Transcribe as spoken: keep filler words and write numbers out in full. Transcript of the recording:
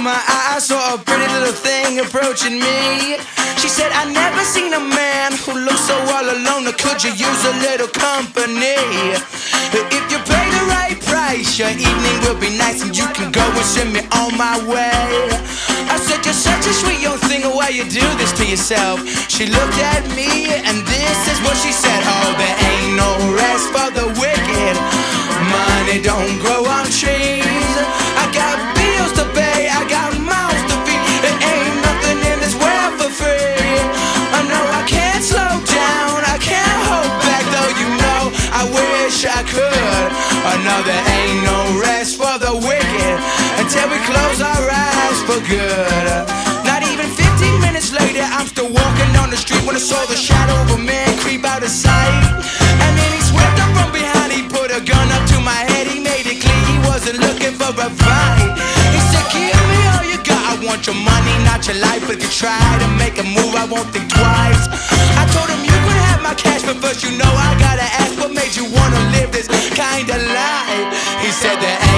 my eye, I saw a pretty little thing approaching me. She said, I never seen a man who looks so all alone. Or could you use a little company? If you pay the right price, your evening will be nice, and you can go and send me on my way. I said, you're such a sweet young thing, why you do this to yourself? She looked at me, and this is what she said. Oh, there ain't no rest for the wicked. Money don't grow on trees. I got bills to pay, I got mouths to feed. There ain't nothing in this world for free. I know I can't slow down, I can't hold back, though you know I wish I could. I know there ain't no rest for the wicked until we close our eyes for good. Not even fifteen minutes later, I'm still walking down the street when I saw the shadow of a man creep out of sight. And then he swept up from behind, he put a gun up to my head. He made it clear he wasn't looking for a fight. He said, give me all you got, I want your money, not your life. But if you try to make a move, I won't think twice. I told him you could have my cash, but first you know I gotta ask, what made you wanna live this kind of life? He said there